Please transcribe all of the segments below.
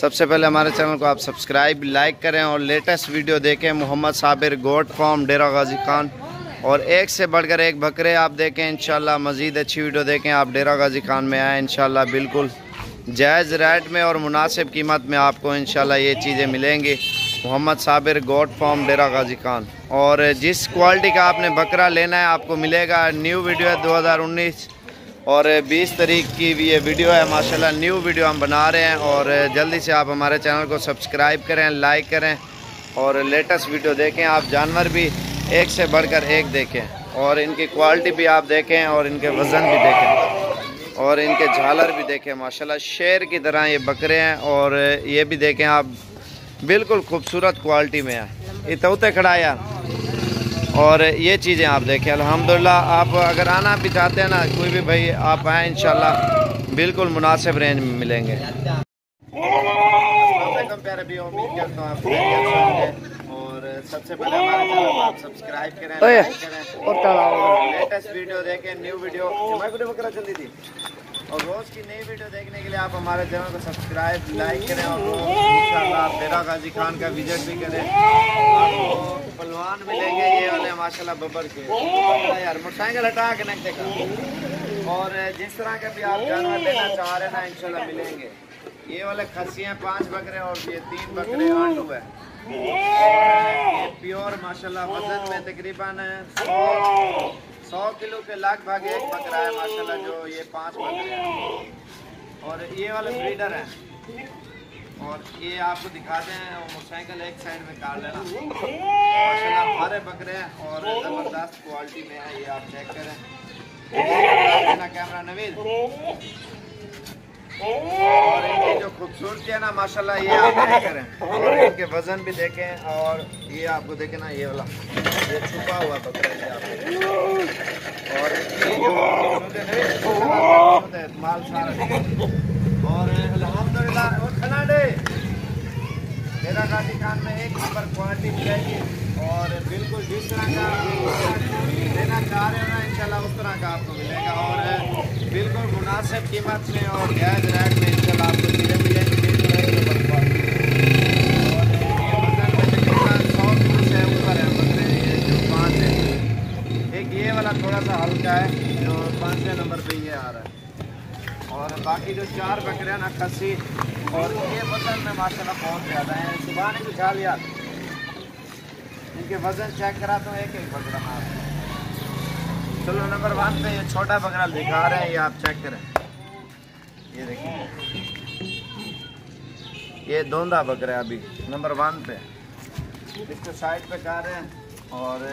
सबसे पहले हमारे चैनल को आप सब्सक्राइब लाइक करें और लेटेस्ट वीडियो देखें। मोहम्मद साबिर गोट फार्म डेरा गाजी खान, और एक से बढ़कर एक बकरे आप देखें। इंशाल्लाह मज़ीद अच्छी वीडियो देखें। आप डेरा गाजी खान में आएँ, इंशाल्लाह बिल्कुल जायज़ रेट में और मुनासिब कीमत में आपको इंशाल्लाह ये चीज़ें मिलेंगी। Mohammad Sabir goat farm Dera Ghazi Khan. और जिस क्वालिटी का आपने बकरा लेना है आपको मिलेगा। न्यू वीडियो है 2019 और 20 तारीख की भी ये वीडियो है। माशाल्लाह न्यू वीडियो हम बना रहे हैं और जल्दी से आप हमारे चैनल को सब्सक्राइब करें, लाइक करें और लेटेस्ट वीडियो देखें। आप जानवर भी एक से बढ़कर एक देखें और इनकी क्वालिटी भी आप देखें और इनके वज़न भी देखें और इनके झालर भी देखें। माशाल्लाह शेर की तरह ये बकरे हैं और ये भी देखें आप, बिल्कुल खूबसूरत क्वालिटी में है। ये तोते खड़ा है यार। और ये चीज़ें आप देखें अल्हम्दुलिल्लाह। आप अगर आना भी चाहते हैं ना, कोई भी भाई आप आएँ, इंशाल्लाह बिल्कुल मुनासिब रेंज में मिलेंगे। प्यारे भी उम्मीद करता हूँ आप और सबसे पहले हमारे चैनल को आप सब्सक्राइब करें, लाइक करें और लेटेस्ट वीडियो देखें। न्यू वीडियो बकरा चल रही थी और रोज़ की नई वीडियो देखने के लिए आप हमारे चैनल को सब्सक्राइब लाइक करें और इंशाल्लाह आप डेरा गाजी खान का विजिट भी करें। आपको पहलवान मिलेंगे ये वाले माशाल्लाह बबर के यार, मोटरसाइकिल हटा के नहीं देखा। और जिस तरह के भी आप जानवर लेना चाह रहे हैं ना, इंशाल्लाह मिलेंगे। ये वाले खस्सियाँ 5 बकरे और ये 3 बकरे आंडू है। ये प्योर माशाल्लाह वजन में तकरीबन 100 किलो के लगभग एक बकरा है माशाल्लाह, जो ये 5 बकरे हैं। और ये वाले ब्रीडर हैं और ये आपको दिखाते हैं। मोटरसाइकिल एक साइड में काट लेना। माशाल्लाह हरे बकरे हैं और ज़बरदस्त क्वालिटी में है। ये आप चेक करें कैमरा नवीद। और इनकी जो खूबसूरती है ना माशाल्लाह, ये आप चेक करें और इनके वजन भी देखें। और ये आपको देखें ना, ये वाला ये छुपा हुआ बकरा है और ये जो माल सारा। और अल्हम्दुलिल्लाह डेरा गाजी खान में एक नंबर क्वालिटी मिलेगी और बिल्कुल जिस तरह का लेना चाह रहे हो ना, इंशाल्लाह उस तरह का आपको मिलेगा और बिल्कुल मुनासिब कीमत में और जायज़ रेट में इंशाल्लाह आपको चीज़ें मिलेंगी। और ये वजन में तकरीबन 100 किलो से ऊपर है बकरे, ये जो 5 है। एक ये वाला थोड़ा सा हल्का है जो 5वें नंबर पे ये आ रहा है। और बाकी जो 4 बकरे हैं ना खस्सी, और ये वजन में माशाल्लाह बहुत ज़्यादा है। सुबह ने उठा लिया, इनके वजन चेक करा तो एक बकरा मार। चलो नंबर 1 पे ये छोटा बकरा दिखा रहे हैं, ये आप चेक करें। ये देखिए ये दोंदा बकरा है अभी नंबर 1 पे, इसको साइड पे कर रहे हैं। और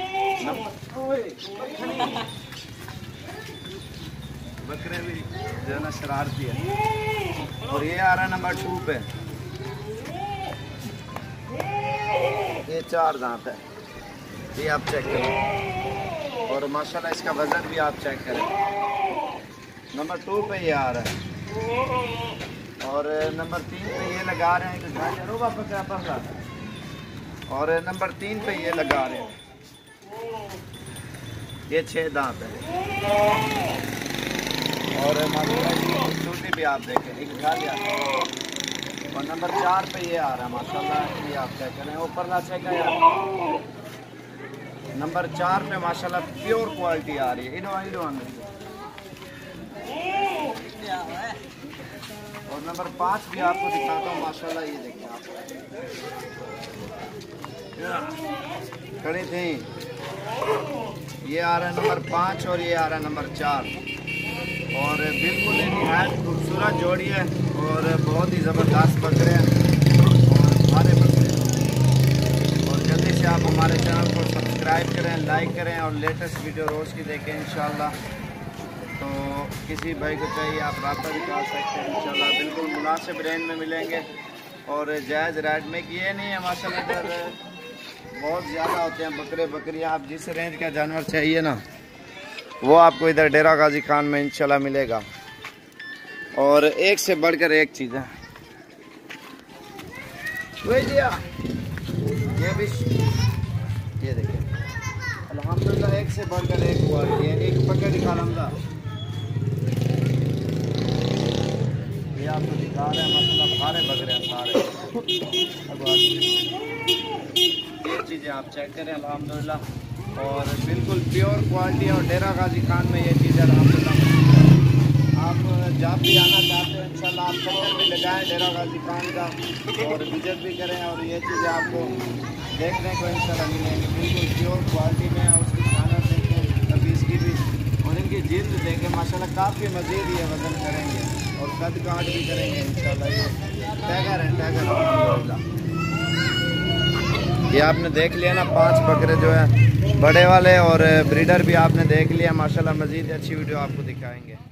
बकरे भी जो है ना शरारती है। और ये आ रहा है नंबर 2 पे, ये 4 दांत है, ये आप चेक करें। और माशाल्लाह इसका वजन भी आप चेक करें। नंबर 2 पे ये आ रहा है और नंबर 3 पे ये लगा रहे हैं कि बकरा पकड़ा। और नंबर 3 पे ये लगा रहे हैं, ये 6 दांत है। और माशाल्लाह इसकी खूबसूरती भी आप देखें, एक खा लिया। और नंबर 4 पे ये आ रहा है माशाल्लाह, ये आप चेक करें। ऊपर ना चेक है यार, नंबर 4 पे माशाल्लाह प्योर क्वालिटी आ रही है। और नंबर 5 भी आपको दिखाता हूँ माशाल्लाह, ये देखिए आप खड़ी थी। ये आ रहा है नंबर 5 और ये आ रहा है नंबर 4 और बिल्कुल निहायत खूबसूरत जोड़ी है और बहुत ही ज़बरदस्त बकरे हैं और हमारे बकरे हैं। और जल्दी से आप हमारे चैनल को सब्सक्राइब करें, लाइक करें और लेटेस्ट वीडियो रोज़ की देखें इंशाल्लाह। तो किसी भाई को चाहिए आप रब्ता भी कर सकते हैं इंशाल्लाह, बिल्कुल मुनासिब रेंज में मिलेंगे और जायज़ रेट में। ये नहीं है माशाल्लाह इधर बहुत ज़्यादा होते हैं बकरे बकरियाँ। आप जिस रेंज का जानवर चाहिए ना, वो आपको इधर डेरा गाजी खान में इंशाल्लाह मिलेगा। और एक से बढ़कर एक चीज़ है। ये भी ये देखिए अल्हम्दुलिल्लाह एक से बढ़कर एक हुआ है। एक पकड़ दिखा हमदा, ये आपको दिखा रहे हैं मतलब भारे बकरे हैं। ये चीज़ें आप चेक करें अल्हम्दुलिल्लाह, और बिल्कुल प्योर क्वालिटी। और डेरा गाजी खान में ये चीज़ें अल्हम्दुलिल्लाह आप जब भी आना चाहते हो इंशाल्लाह आप चक्कर भी लगाएं डेरा गाजी खान का, और विजिट भी करें, और ये चीज़ें आपको देखने को इंशाल्लाह मिलेंगी बिल्कुल प्योर क्वालिटी में। और उसकी खाना देखें अभी इसकी भी, और इनकी जिल्द देखें माशाल्लाह काफ़ी मज़ीद ये वज़न करेंगे और कद काट भी करेंगे इंशाल्लाह। ये टैगर हैं, टैगर अल्हम्दुलिल्लाह। ये आपने देख लिया ना 5 बकरे जो है बड़े वाले, और ब्रीडर भी आपने देख लिया माशाल्लाह। मज़ीद अच्छी वीडियो आपको दिखाएंगे।